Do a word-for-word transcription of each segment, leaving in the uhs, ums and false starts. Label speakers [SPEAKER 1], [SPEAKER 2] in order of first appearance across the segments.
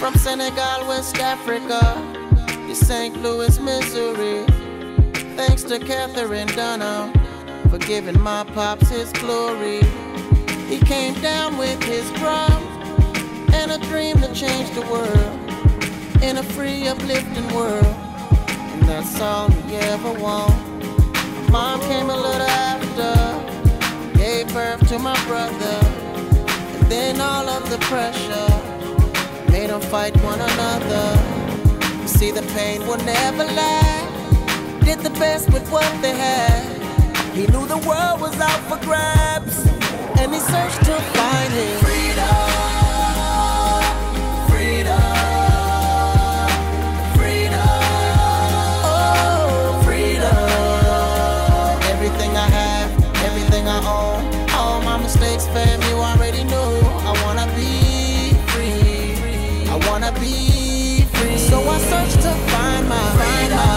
[SPEAKER 1] From Senegal, West Africa, to Saint Louis, Missouri. Thanks to Catherine Dunham for giving my pops his glory. He came down with his drums and a dream to change the world in a free, uplifting world. And that's all he ever wanted. Mom came a little after, gave birth to my brother, and then all of the pressure made them fight one another. You see, the pain will never last. Did the best with what they had. He knew the world was out for grabs, and he searched to find his freedom, freedom, freedom, oh, freedom. Everything I have, everything I own, all my mistakes, fam, you already know. I wanna be free, I wanna be free. So I searched to find my freedom.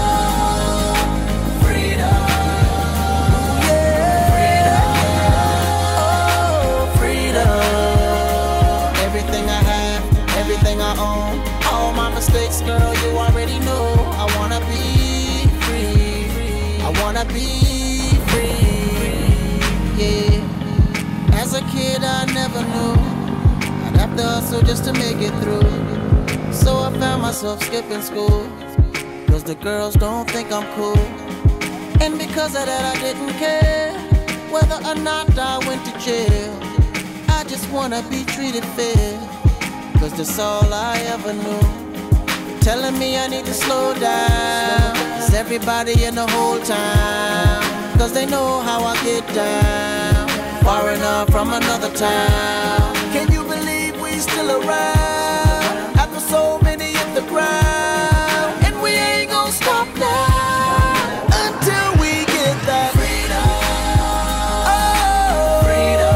[SPEAKER 1] All my mistakes, girl, you already know. I wanna be free, I wanna be free, yeah. As a kid, I never knew I'd have to hustle just to make it through. So I found myself skipping school, cause the girls don't think I'm cool. And because of that, I didn't care whether or not I went to jail. I just wanna be treated fair, cause that's all I ever knew. Telling me I need to slow down, cause everybody in the whole town, cause they know how I get down, far enough from another town. Can you believe we still around, after so many hit the ground? And we ain't gonna stop now, until we get that freedom. Oh, freedom.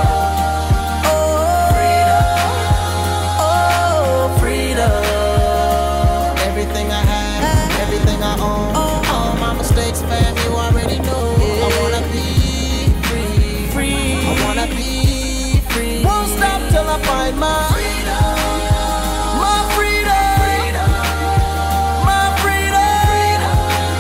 [SPEAKER 1] Fam, you already know. Yeah. I wanna be free, free. I wanna be free. Won't stop till I find my freedom, my freedom, freedom. My freedom. Freedom.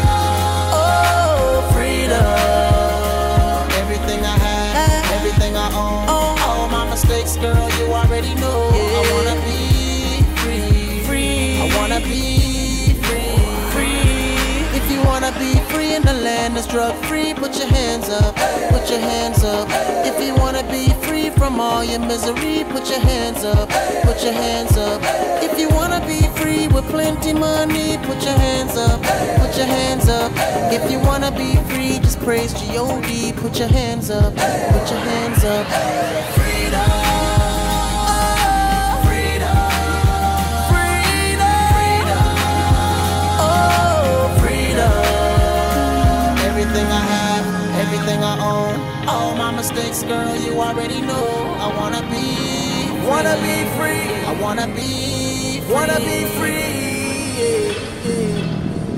[SPEAKER 1] Oh, freedom. Everything I have, everything I own, oh. All my mistakes, girl, you already know. Yeah. I wanna be free, free. I wanna be free, free. If you wanna be free in the land that's drug free, put your hands up, put your hands up. If you wanna be free from all your misery, put your hands up, put your hands up. If you wanna be free with plenty money, put your hands up, put your hands up. If you wanna be free, just praise G O D, put your hands up, put your hands up. Freedom. Everything I have, everything I own, all my mistakes, girl, you already know. I wanna be, free. wanna be free. I wanna be, free. wanna be free. Yeah, yeah.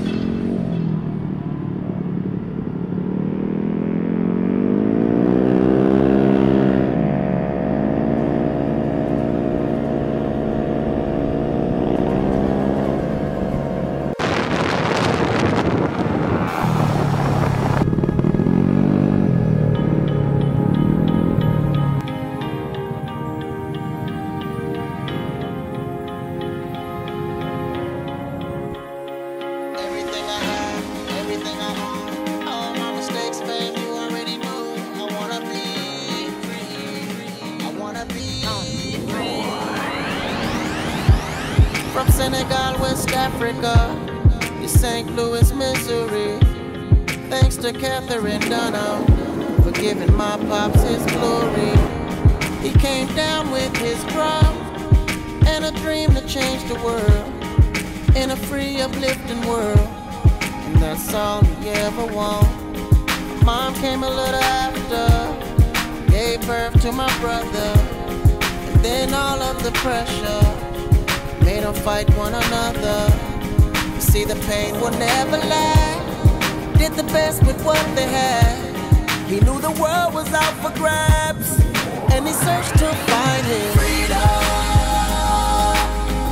[SPEAKER 1] From Senegal, West Africa, to Saint Louis, Missouri. Thanks to Catherine Dunham for giving my pops his glory. He came down with his drums and a dream to change the world in a free, uplifting world. And that's all he ever wanted. Mom came a little after, gave birth to my brother, and then all of the pressure made them fight one another. You see, the pain will never last. Did the best with what they had. He knew the world was out for grabs, and he searched to find his freedom,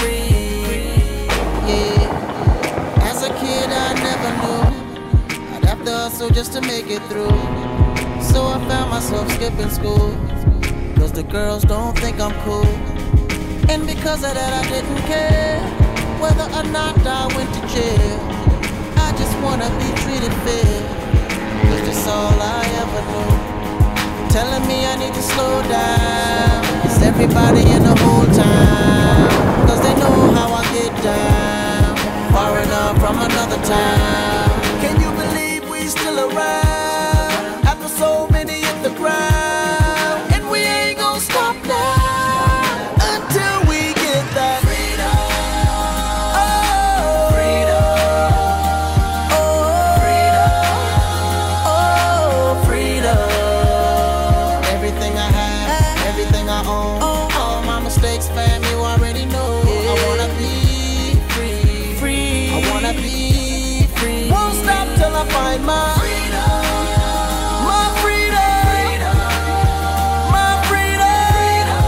[SPEAKER 1] free. Yeah. As a kid, I never knew I'd have to hustle just to make it through. So I found myself skipping school, cause the girls don't think I'm cool. And because of that I didn't care whether or not I went to jail. I just wanna be treated fair, cause that's all I ever knew. Telling me I need to slow down, it's everybody in the whole town, cause they know how I get down, far enough from another town. Can you believe we still around, after so many hit the ground? And we ain't gonna stop now until we get that freedom. Oh, freedom. Oh, freedom. Oh, freedom. Everything I have, everything I own, all my mistakes, fam, you already know. I wanna be free, free. I wanna be free. Won't stop till I find my freedom. My freedom. My freedom.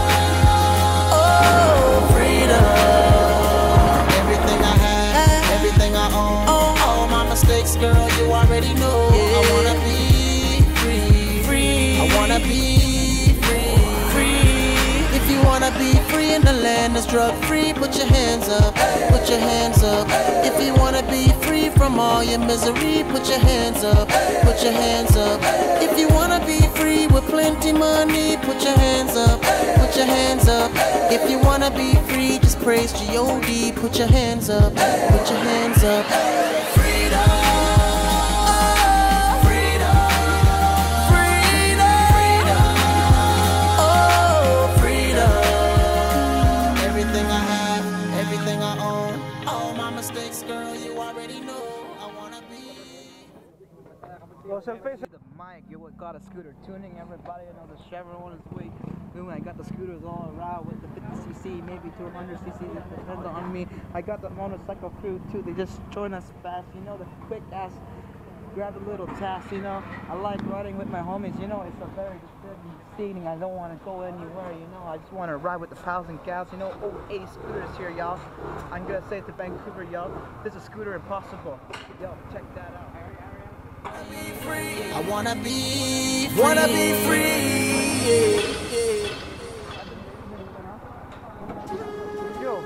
[SPEAKER 1] Oh, freedom. Everything I have, everything I own, all my mistakes, girl, you already know. I wanna be free, free. I wanna be free, free. If you wanna be free in the land that's drug free, put your hands up, put your hands up. If you wanna be free from all your misery, put your hands up, put your hands up. If you wanna be free with plenty money, put your hands up, put your hands up. If you wanna be free, just praise G O D, put your hands up, put your hands up. Freedom.
[SPEAKER 2] The mic, you got a scooter tuning, everybody. You know the Chevron is way. When I got the scooters all around with the fifty c c, maybe two hundred c c, it depends on me. I got the motorcycle crew too. They just join us fast, you know, the quick ass, grab a little task, you know. I like riding with my homies, you know. It's a very disturbing scene. I don't want to go anywhere, you know. I just want to ride with the pals and gals, you know. Oh, eighty scooters here, y'all. I'm gonna say it to Vancouver, y'all. This is Scooter Impossible. Yo, check that out.
[SPEAKER 1] I wanna be free. Wanna be free. Yeah, yeah.
[SPEAKER 2] Yo.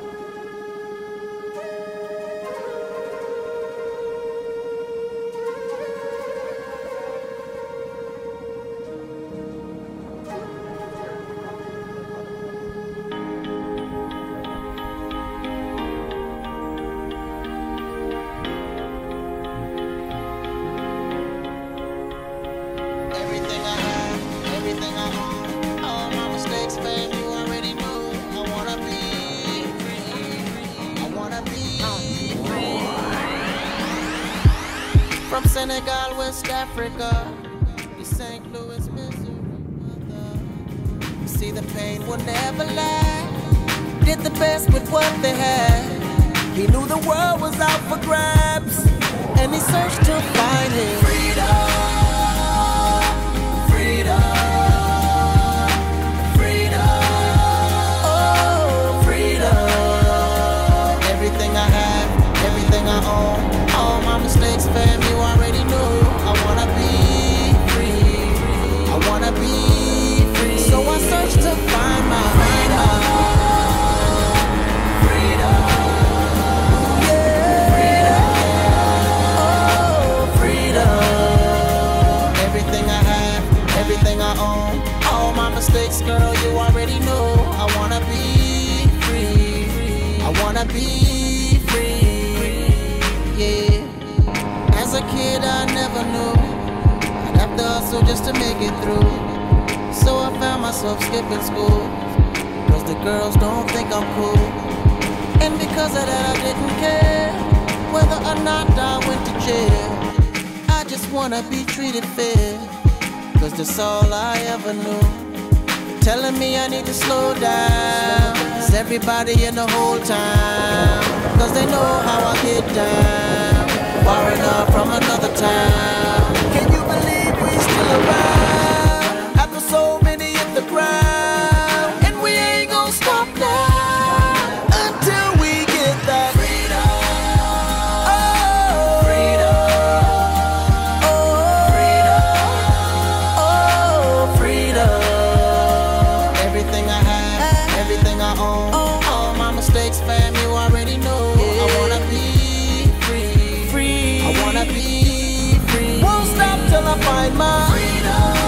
[SPEAKER 1] From Senegal, West Africa, to Saint Louis, Missouri. You see, the pain will never last. Did the best with what they had. He knew the world was out for grabs, and he searched to find his freedom. Freedom. Freedom. Oh, freedom. Everything I have, everything I own. All my mistakes, fam, you already know. I wanna be free. I wanna be free. So I search to find my freedom. Freedom. Yeah. Freedom. Oh, freedom. Everything I have, everything I own. All my mistakes, girl, you already know. I wanna be free. I wanna be free. Yeah. As a kid, I never knew I'd have to hustle just to make it through. So I found myself skipping school, cause the girls don't think I'm cool. And because of that, I didn't care whether or not I went to jail. I just wanna be treated fair, cause that's all I ever knew. Telling me I need to slow down, it's everybody in the whole town, cause they know how I get down, far enough from another town. Can you believe we still around, after so many hit the ground? And we ain't gonna stop now until we wanna be free. Won't stop till I find my freedom.